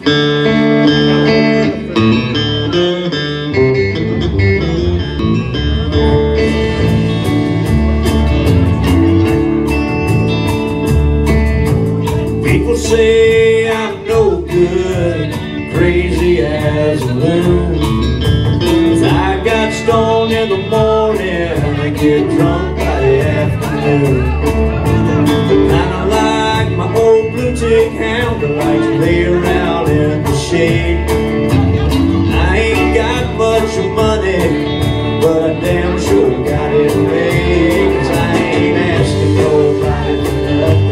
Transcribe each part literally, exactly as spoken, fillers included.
People say I'm no good, crazy as a loon. 'Cause I got stoned in the morning, I get drunk by the afternoon. Kinda like my old blue tick hound that likes to lay around in the shade. I ain't got much money, but I damn sure got it made. 'Cause I ain't asking nobody for nothing.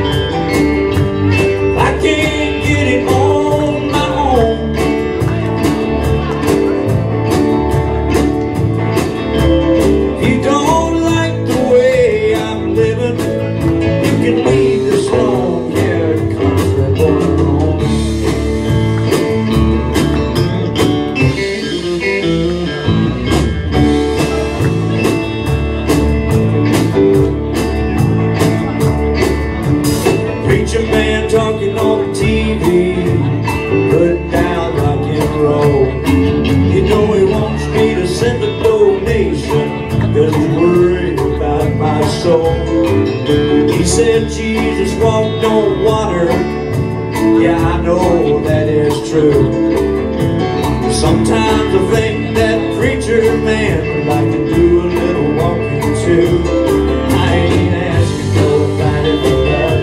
Preacher man talking on the T V, put down rock and roll. You know he wants me to send a donation, 'cause he's worried about my soul. He said Jesus walked on water, yeah, I know that is true. Sometimes I think that preacher man would like to do a little walking too. I ain't asking nobody for nothing.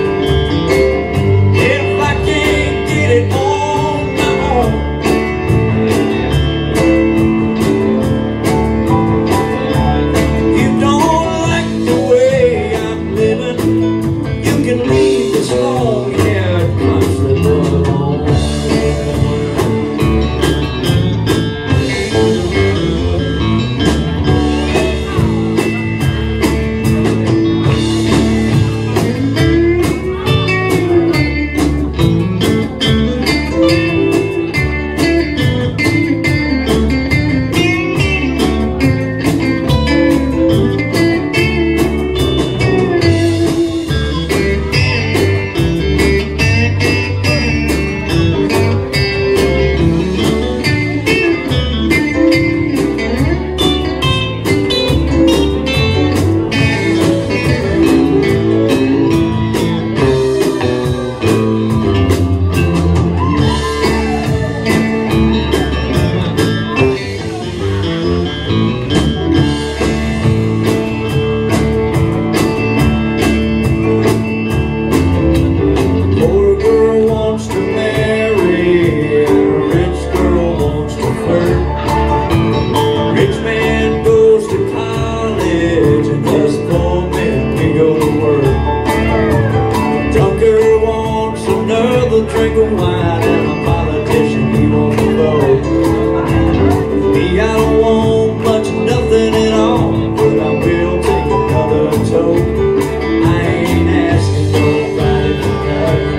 Drink of wine and a politician he won't vote. Me, I don't want much of nothing at all, but I will take another toke. I ain't asking nobody for nothing.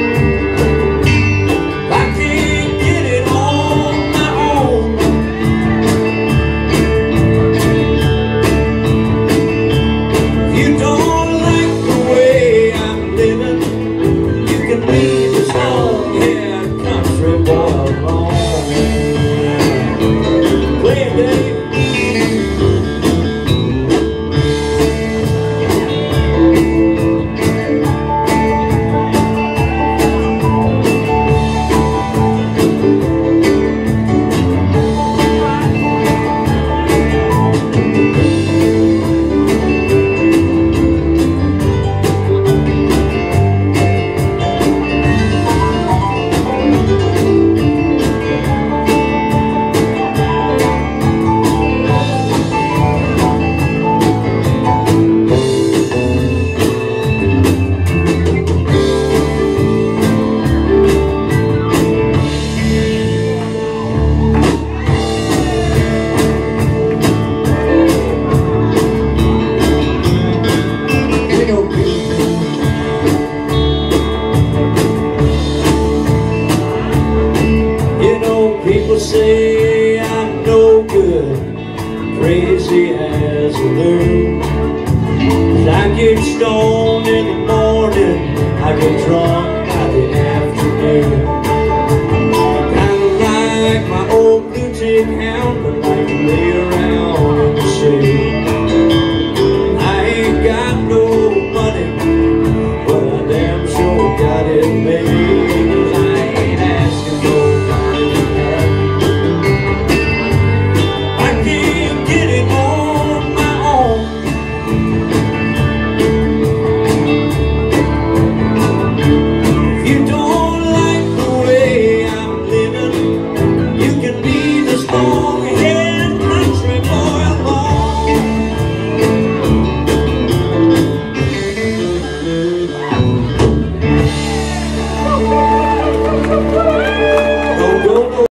I can't get it on my own. If you don't like the way I'm living, you can leave this long-haired country boy alone. Play it, Dave. People say I'm no good, crazy as a loon. 'Cause I get stoned in the morning, I get drunk by the afternoon. but I damn sure got it made.